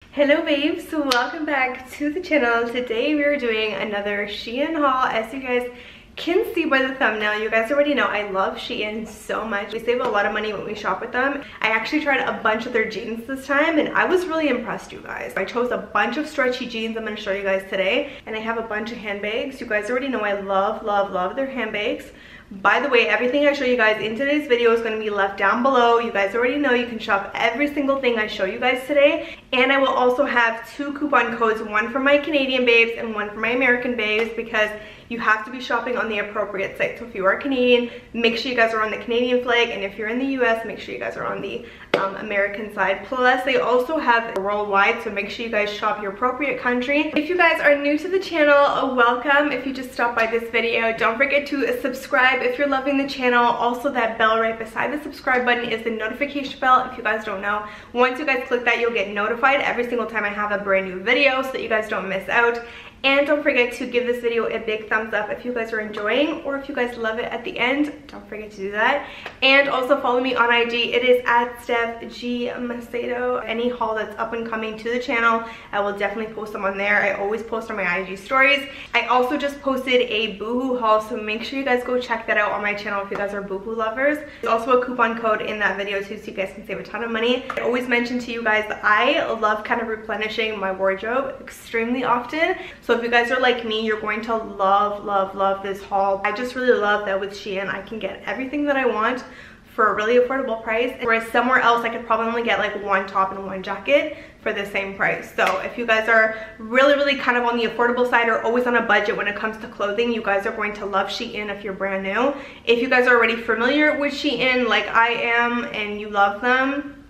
Hello babes, so welcome back to the channel. Today we are doing another Shein haul. As you guys can see by the thumbnail, you guys already know I love Shein so much. We save a lot of money when we shop with them. I actually tried a bunch of their jeans this time and I was really impressed, you guys. I chose a bunch of stretchy jeans I'm going to show you guys today, and I have a bunch of handbags. You guys already know I love their handbags. By the way, everything I show you guys in today's video is going to be left down below. You guys already know you can shop every single thing I show you guys today. And I will also have 2 coupon codes, one for my Canadian babes and one for my American babes, because you have to be shopping on the appropriate site. So if you are Canadian, make sure you guys are on the Canadian flag, and if you're in the US, make sure you guys are on the American side. Plus, they also have worldwide, so make sure you guys shop your appropriate country. If you guys are new to the channel, welcome. If you just stopped by this video, don't forget to subscribe if you're loving the channel. Also, that bell right beside the subscribe button is the notification bell. If you guys don't know, once you guys click that, you'll get notified every single time I have a brand new video so that you guys don't miss out. And don't forget to give this video a big thumbs up if you guys are enjoying, or if you guys love it at the end, don't forget to do that. And also follow me on IG. It is at Steph G Macedo. Any haul that's up and coming to the channel, I will definitely post them on there. I always post on my IG stories. I also just posted a Boohoo haul, so make sure you guys go check that out on my channel if you guys are Boohoo lovers. There's also a coupon code in that video too, so you guys can save a ton of money. I always mention to you guys that I love kind of replenishing my wardrobe extremely often. So if you guys are like me, you're going to love this haul. I just really love that with Shein I can get everything that I want for a really affordable price, whereas somewhere else I could probably only get like one top and one jacket for the same price. So if you guys are really kind of on the affordable side or always on a budget when it comes to clothing, you guys are going to love Shein if you're brand new. If you guys are already familiar with Shein like I am and you love them,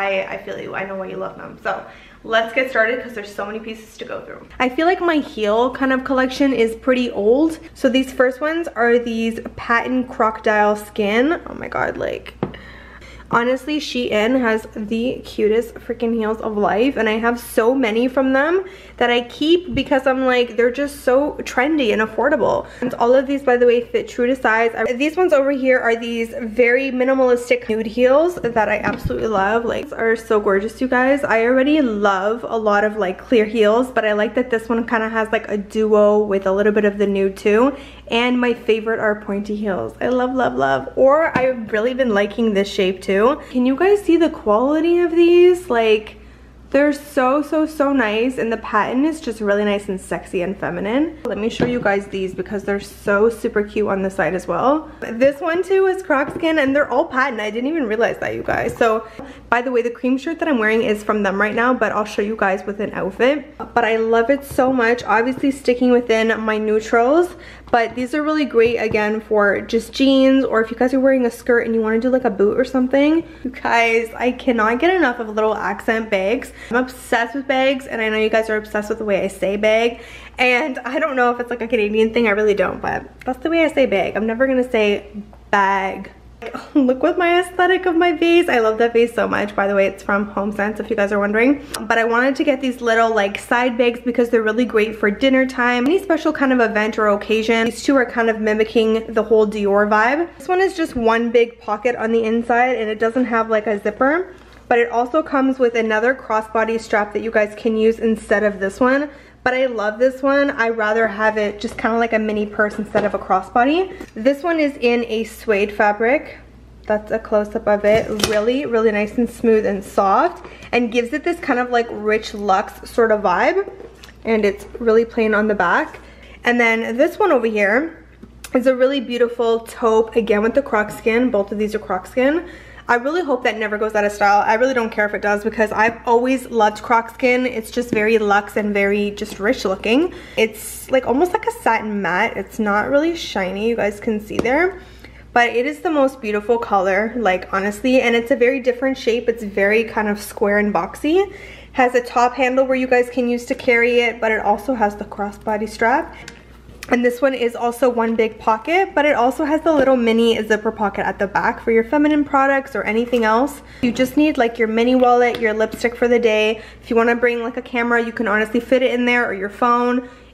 I feel you. I know why you love them. So let's get started because there's so many pieces to go through. I feel like my heel kind of collection is pretty old. So these first ones are these patent crocodile skin. Oh my god, like honestly, Shein has the cutest freaking heels of life, and I have so many from them that I keep because I'm like, they're just so trendy and affordable. And all of these, by the way, fit true to size. These ones over here are these very minimalistic nude heels that I absolutely love. Like, these are so gorgeous, you guys. I already love a lot of like clear heels, but I like that this one kind of has like a duo with a little bit of the nude too. And my favorite are pointy heels. I love. Or I've really been liking this shape too. Can you guys see the quality of these? Like, they're so nice, and the pattern is just really nice and sexy and feminine. Let me show you guys these because they're so super cute on the side as well. This one too is croc skin, and they're all patent. I didn't even realize that, you guys. So by the way, the cream shirt that I'm wearing is from them right now, but I'll show you guys with an outfit. But I love it so much. Obviously sticking within my neutrals, but these are really great again for just jeans, or if you guys are wearing a skirt and you want to do like a boot or something. You guys, I cannot get enough of little accent bags. I'm obsessed with bags, and I know you guys are obsessed with the way I say bag, and I don't know if it's like a Canadian thing, I really don't, but that's the way I say bag. I'm never gonna say bag. Look with my aesthetic of my vase. I love that vase so much. By the way, it's from HomeSense if you guys are wondering. But I wanted to get these little like side bags because they're really great for dinner time, any special kind of event or occasion. These two are kind of mimicking the whole Dior vibe. This one is just one big pocket on the inside, and it doesn't have like a zipper, but it also comes with another crossbody strap that you guys can use instead of this one. But I love this one. I rather have it just kind of like a mini purse instead of a crossbody. This one is in a suede fabric. That's a close-up of it. Really nice and smooth and soft, and gives it this kind of like rich luxe sort of vibe. And it's really plain on the back. And then this one over here is a really beautiful taupe, again with the croc skin. Both of these are croc skin. I really hope that never goes out of style. I really don't care if it does because I've always loved croc skin. It's just very luxe and very just rich looking. It's like almost like a satin matte. It's not really shiny, you guys can see there. But it is the most beautiful color, like honestly, and it's a very different shape. It's very kind of square and boxy. Has a top handle where you guys can use to carry it, but it also has the crossbody strap. And this one is also one big pocket, but it also has the little mini zipper pocket at the back for your feminine products or anything else. You just need like your mini wallet, your lipstick for the day. If you want to bring like a camera, you can honestly fit it in there, or your phone.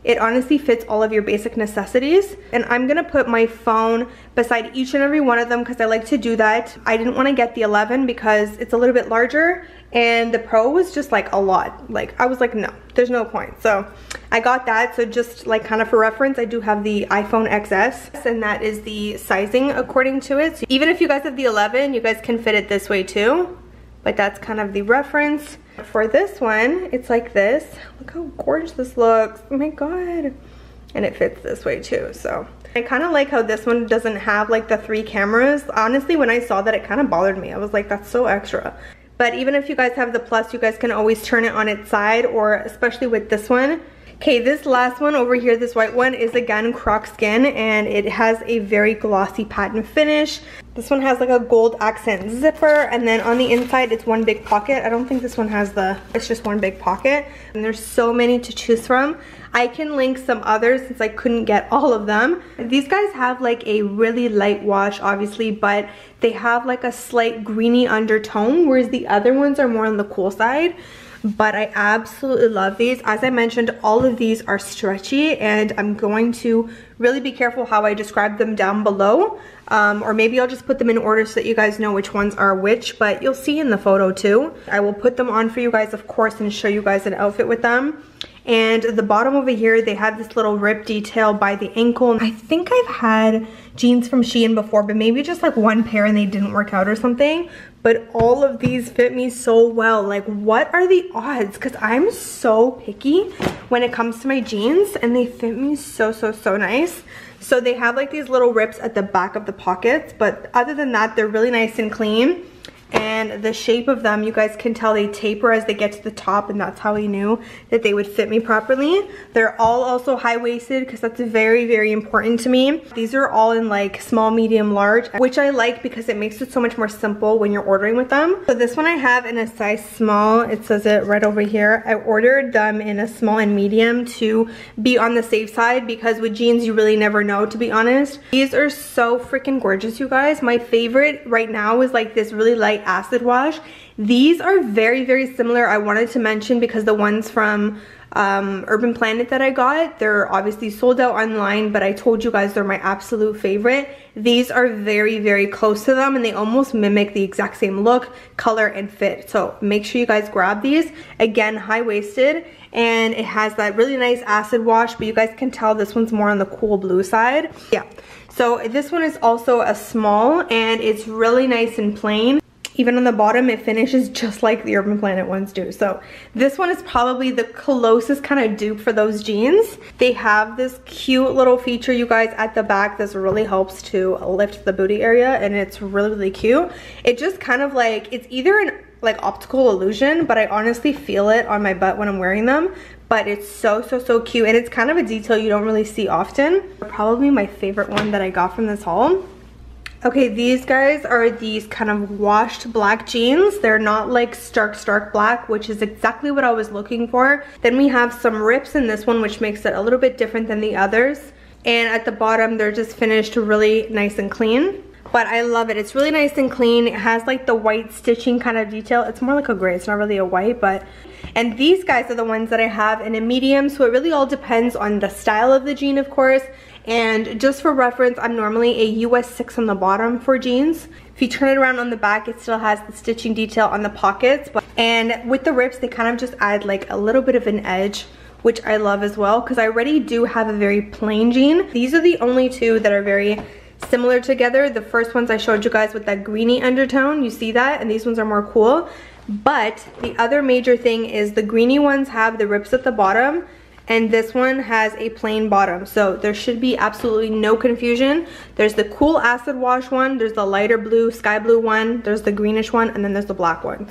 It honestly fits all of your basic necessities. And I'm gonna put my phone beside each and every one of them because I like to do that. I didn't want to get the 11 because it's a little bit larger, and the Pro was just like a lot. Like I was like, no, there's no point. So I got that. So just like kind of for reference, I do have the iPhone XS, and that is the sizing according to it. So even if you guys have the 11, you guys can fit it this way too. But that's kind of the reference. For this one, it's like this. Look how gorgeous this looks. Oh my god. And it fits this way too. So I kind of like how this one doesn't have like the 3 cameras. Honestly, when I saw that, it kind of bothered me. I was like, that's so extra. But even if you guys have the Plus, you guys can always turn it on its side, or especially with this one. Okay, this last one over here, this white one, is again Croc Skin, and it has a very glossy patent finish. This one has like a gold accent zipper, and then on the inside it's one big pocket. I don't think this one has it's just one big pocket. And there's so many to choose from. I can link some others since I couldn't get all of them. These guys have like a really light wash, obviously, but they have like a slight greeny undertone, whereas the other ones are more on the cool side. But I absolutely love these. As I mentioned, all of these are stretchy, and I'm going to really be careful how I describe them down below. Or maybe I'll just put them in order so that you guys know which ones are which, but you'll see in the photo too. I will put them on for you guys, of course, and show you guys an outfit with them. And the bottom over here, they have this little rip detail by the ankle. I think I've had jeans from Shein before, but maybe just like one pair and they didn't work out or something. But all of these fit me so well. Like, what are the odds? Because I'm so picky when it comes to my jeans, and they fit me so, so, so nice. So they have like these little rips at the back of the pockets, but other than that, they're really nice and clean. And the shape of them, you guys can tell they taper as they get to the top, and that's how I knew that they would fit me properly. They're all also high-waisted because that's very, very important to me. These are all in like small, medium, large, which I like because it makes it so much more simple when you're ordering with them. So this one I have in a size small. It says it right over here. I ordered them in a small and medium to be on the safe side because with jeans, you really never know, to be honest. These are so freaking gorgeous, you guys. My favorite right now is like this really light acid wash. These are very, very similar. I wanted to mention because the ones from Urban Planet that I got, they're obviously sold out online, but I told you guys they're my absolute favorite. These are very, very close to them, and they almost mimic the exact same look, color, and fit. So make sure you guys grab these. Again, high-waisted, and it has that really nice acid wash, but you guys can tell this one's more on the cool blue side. Yeah, so this one is also a small, and it's really nice and plain. Even on the bottom, it finishes just like the Urban Planet ones do. So this one is probably the closest kind of dupe for those jeans. They have this cute little feature, you guys, at the back. This really helps to lift the booty area, and it's really, really cute. It just kind of like, it's either an like optical illusion, but I honestly feel it on my butt when I'm wearing them. But it's so, so, so cute, and it's kind of a detail you don't really see often. Probably my favorite one that I got from this haul. Okay, these guys are these kind of washed black jeans. They're not like stark black, which is exactly what I was looking for. Then we have some rips in this one, which makes it a little bit different than the others. And at the bottom, they're just finished really nice and clean. But I love it. It's really nice and clean. It has like the white stitching kind of detail. It's more like a gray. It's not really a white, but... And these guys are the ones that I have in a medium, so it really all depends on the style of the jean, of course. And just for reference, I'm normally a US 6 on the bottom for jeans. If you turn it around on the back, it still has the stitching detail on the pockets. And with the rips, they kind of just add like a little bit of an edge, which I love as well, because I already do have a very plain jean. These are the only two that are very similar together. The first ones I showed you guys with that greeny undertone, you see that? And these ones are more cool. But the other major thing is the greeny ones have the rips at the bottom, and this one has a plain bottom. So there should be absolutely no confusion. There's the cool acid wash one, there's the lighter blue, sky blue one, there's the greenish one, and then there's the black one.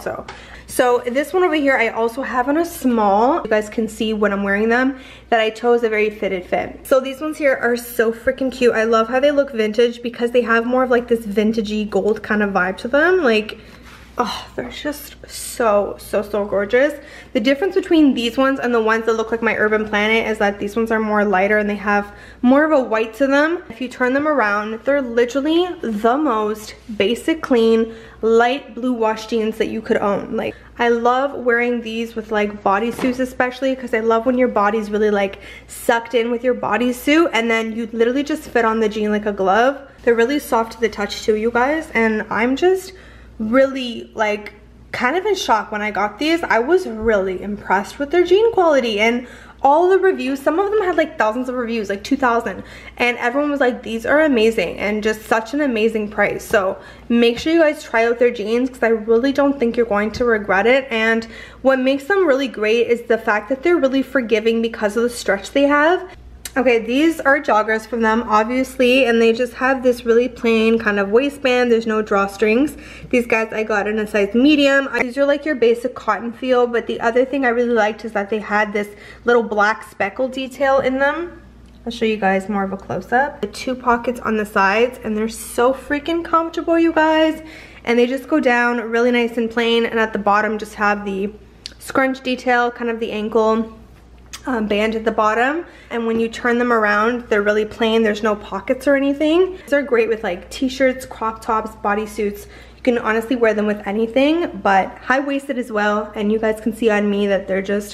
So this one over here I also have in a small. You guys can see when I'm wearing them that I chose a very fitted fit. So these ones here are so freaking cute. I love how they look vintage because they have more of like this vintagey gold kind of vibe to them. Like, Oh, they're just so gorgeous. The difference between these ones and the ones that look like my Urban Planet is that these ones are more lighter and they have more of a white to them. If you turn them around, they're literally the most basic, clean, light blue wash jeans that you could own. Like, I love wearing these with like bodysuits, especially because I love when your body's really like sucked in with your bodysuit and then you literally just fit on the jean like a glove. They're really soft to the touch too, you guys, and I'm just really like kind of in shock when I got these. I was really impressed with their jean quality and all the reviews. Some of them had like thousands of reviews, like 2,000, and everyone was like, these are amazing and just such an amazing price. So make sure you guys try out their jeans because I really don't think you're going to regret it. And what makes them really great is the fact that they're really forgiving because of the stretch they have. Okay, these are joggers from them, obviously, and they just have this really plain kind of waistband. There's no drawstrings. These guys I got in a size medium. These are like your basic cotton feel, but the other thing I really liked is that they had this little black speckle detail in them. I'll show you guys more of a close-up. The 2 pockets on the sides, and they're so freaking comfortable, you guys. And they just go down really nice and plain, and at the bottom just have the scrunch detail, kind of the ankle band at the bottom, and when you turn them around they're really plain. There's no pockets or anything. These are great with like t-shirts, crop tops, bodysuits. You can honestly wear them with anything, but high-waisted as well, and you guys can see on me that they're just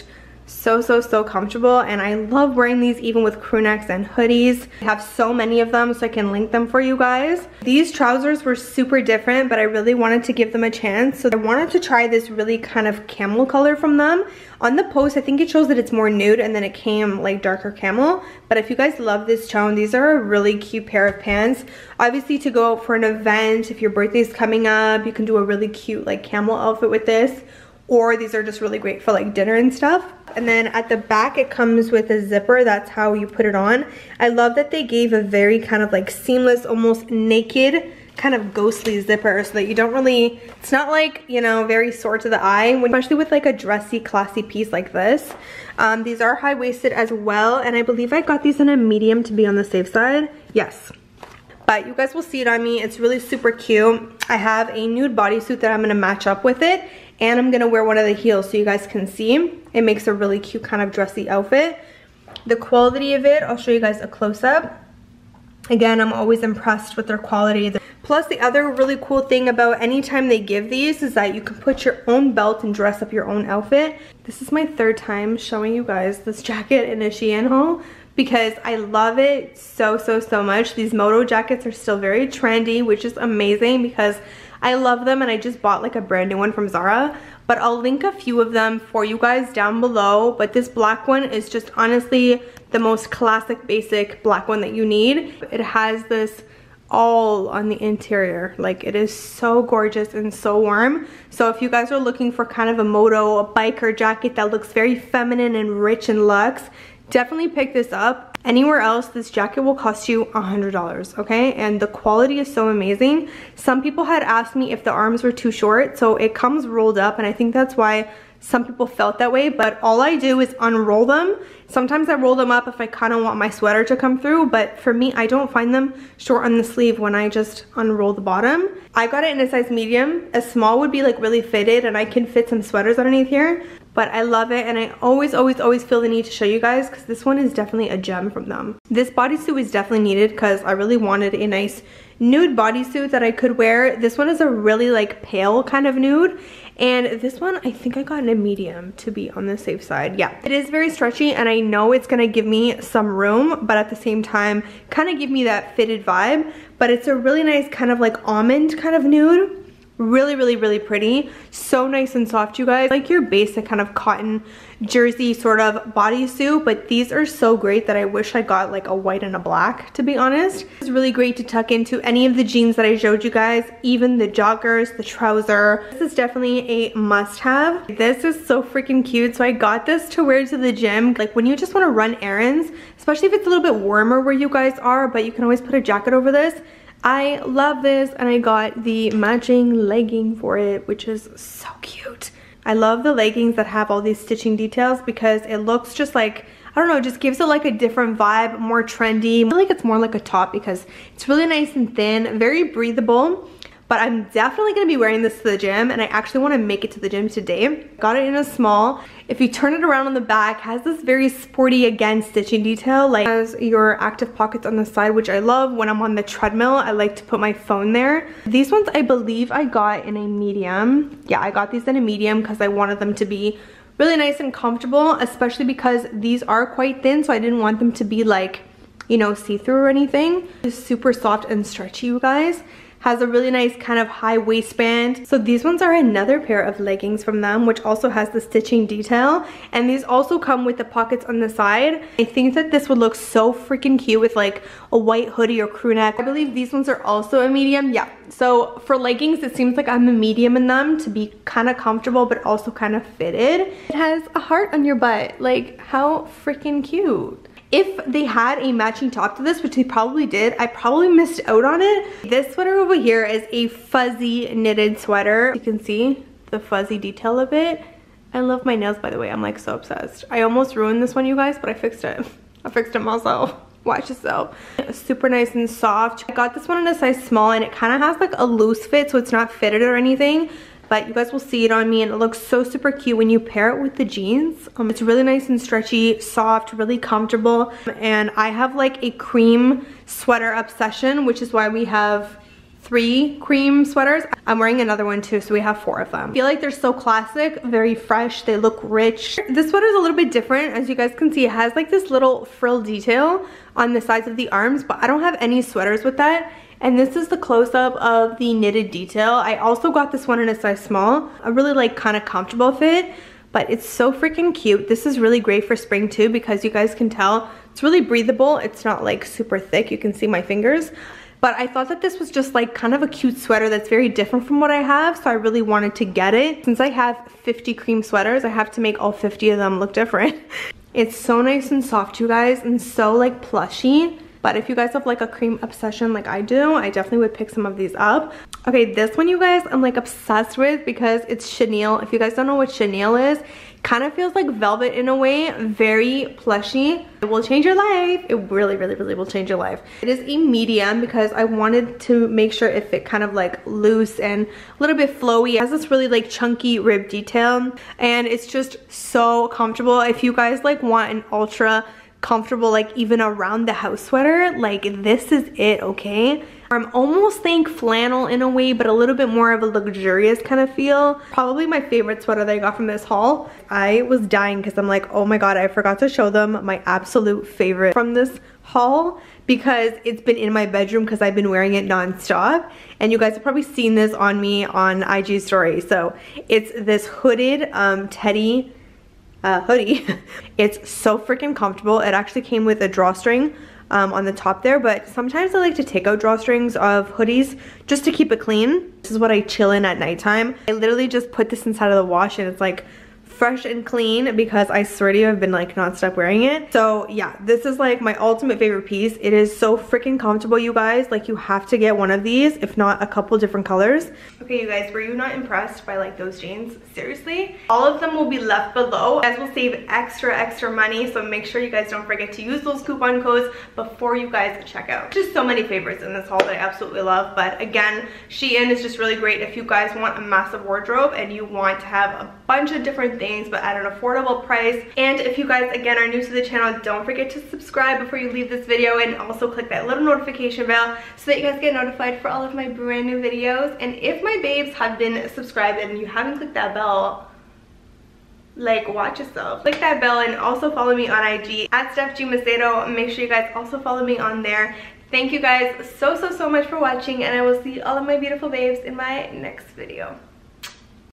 so comfortable, and I love wearing these even with crew necks and hoodies. I have so many of them, so I can link them for you guys. These trousers were super different, but I really wanted to give them a chance, so I wanted to try this really kind of camel color from them. On the post I think it shows that it's more nude and then it came like darker camel, but if you guys love this tone, these are a really cute pair of pants. Obviously to go out for an event, if your birthday's coming up, you can do a really cute like camel outfit with this, or these are just really great for like dinner and stuff. And then at the back it comes with a zipper. That's how you put it on. I love that they gave a very kind of like seamless, almost naked kind of ghostly zipper, so that you don't really, it's not like, you know, very sore to the eye, especially with like a dressy, classy piece like this. These are high-waisted as well, and I believe I got these in a medium to be on the safe side. Yes. But you guys will see it on me. It's really super cute. I have a nude bodysuit that I'm gonna match up with it, and I'm gonna wear one of the heels so you guys can see. It makes a really cute kind of dressy outfit. The quality of it, I'll show you guys a close-up. Again, I'm always impressed with their quality. Plus, the other really cool thing about anytime they give these is that you can put your own belt and dress up your own outfit. This is my 3rd time showing you guys this jacket in a Shein haul because I love it so much. These moto jackets are still very trendy, which is amazing because I love them, and I just bought like a brand new one from Zara. But I'll link a few of them for you guys down below. But this black one is just honestly the most classic, basic black one that you need. It has this all on the interior. Like, it is so gorgeous and so warm. So if you guys are looking for kind of a moto, a biker jacket that looks very feminine and rich and luxe, definitely pick this up. Anywhere else, this jacket will cost you $100, okay? And the quality is so amazing. Some people had asked me if the arms were too short, so it comes rolled up, and I think that's why some people felt that way, but all I do is unroll them. Sometimes I roll them up if I kind of want my sweater to come through, but for me, I don't find them short on the sleeve when I just unroll the bottom. I got it in a size medium. A small would be like really fitted, and I can fit some sweaters underneath here, but I love it, and I always feel the need to show you guys because this one is definitely a gem from them. This bodysuit is definitely needed because I really wanted a nice nude bodysuit that I could wear. This one is a really like pale kind of nude, and this one I think I got in a medium to be on the safe side. Yeah, it is very stretchy, and I know it's gonna give me some room, but at the same time kind of give me that fitted vibe. But it's a really nice kind of like almond kind of nude. Really pretty. So nice and soft, you guys. Like your basic kind of cotton jersey sort of bodysuit, but these are so great that I wish I got like a white and a black, to be honest. It's really great to tuck into any of the jeans that I showed you guys, even the joggers, the trouser. This is definitely a must-have. This is so freaking cute. So I got this to wear to the gym, like when you just want to run errands, especially if it's a little bit warmer where you guys are, but you can always put a jacket over this. I love this, and I got the matching legging for it, which is so cute. I love the leggings that have all these stitching details because it looks just like, I don't know, just gives it like a different vibe, more trendy. I feel like it's more like a top because it's really nice and thin, very breathable. but I'm definitely gonna be wearing this to the gym, and I actually wanna make it to the gym today. Got it in a small. If you turn it around on the back, has this very sporty, again, stitching detail, like has your active pockets on the side, which I love. When I'm on the treadmill, I like to put my phone there. These ones I believe I got in a medium. Yeah, I got these in a medium because I wanted them to be really nice and comfortable, especially because these are quite thin, so I didn't want them to be like, you know, see-through or anything. It's super soft and stretchy, you guys. Has a really nice kind of high waistband. So these ones are another pair of leggings from them, which also has the stitching detail, and these also come with the pockets on the side. I think that this would look so freaking cute with like a white hoodie or crew neck. I believe these ones are also a medium. Yeah, so for leggings, it seems like I'm a medium in them to be kind of comfortable but also kind of fitted. It has a heart on your butt. Like, how freaking cute. If they had a matching top to this, which they probably did, I probably missed out on it. This sweater over here is a fuzzy knitted sweater. You can see the fuzzy detail of it. I love my nails, by the way. I'm like so obsessed. I almost ruined this one, you guys, but I fixed it. I fixed it myself. Watch yourself. Super nice and soft. I got this one in a size small, and it kind of has like a loose fit, so it's not fitted or anything. But you guys will see it on me, and it looks so super cute when you pair it with the jeans. It's really nice and stretchy, soft, really comfortable. And I have like a cream sweater obsession, which is why we have 3 cream sweaters. I'm wearing another one too, so we have 4 of them. I feel like they're so classic, very fresh, they look rich. This sweater is a little bit different. As you guys can see, it has like this little frill detail on the sides of the arms, but I don't have any sweaters with that. And this is the close-up of the knitted detail. I also got this one in a size small. A really like kind of comfortable fit, but it's so freaking cute. This is really great for spring too, because you guys can tell it's really breathable. It's not like super thick. You can see my fingers. But I thought that this was just like kind of a cute sweater that's very different from what I have, so I really wanted to get it. Since I have 50 cream sweaters, I have to make all 50 of them look different. It's so nice and soft, you guys, and so like plushy. But if you guys have like a cream obsession like I do, I definitely would pick some of these up. Okay, this one, you guys, I'm like obsessed with because it's chenille. If you guys don't know what chenille is, kind of feels like velvet in a way, very plushy. It will change your life. It really, really, really will change your life. It is a medium because I wanted to make sure it fit kind of like loose and a little bit flowy. It has this really like chunky rib detail, and it's just so comfortable. If you guys like want an ultra comfortable, like even around the house sweater, like this is it, okay? I'm almost think flannel in a way, but a little bit more of a luxurious kind of feel. Probably my favorite sweater that I got from this haul. I was dying because I'm like, oh my god, I forgot to show them my absolute favorite from this haul, because it's been in my bedroom because I've been wearing it non-stop, and you guys have probably seen this on me on IG story. So it's this hooded teddy hoodie. It's so freaking comfortable. It actually came with a drawstring on the top there, but sometimes I like to take out drawstrings of hoodies just to keep it clean. This is what I chill in at nighttime. I literally just put this inside of the wash, and it's like fresh and clean because I swear to you, I've been like non-stop wearing it. So yeah, this is like my ultimate favorite piece. It is so freaking comfortable, you guys. Like, you have to get one of these, if not a couple different colors. Okay, you guys, were you not impressed by like those jeans? Seriously? All of them will be left below. You guys will save extra money, so make sure you guys don't forget to use those coupon codes before you guys check out. Just so many favorites in this haul that I absolutely love. But again, Shein is just really great if you guys want a massive wardrobe and you want to have a bunch of different things but at an affordable price. And if you guys again are new to the channel, don't forget to subscribe before you leave this video, and also click that little notification bell so that you guys get notified for all of my brand new videos. And if my babes have been subscribed and you haven't clicked that bell, like, watch yourself. Click that bell, and also follow me on IG at Steph G Macedo. Make sure you guys also follow me on there. Thank you guys so much for watching, and I will see all of my beautiful babes in my next video.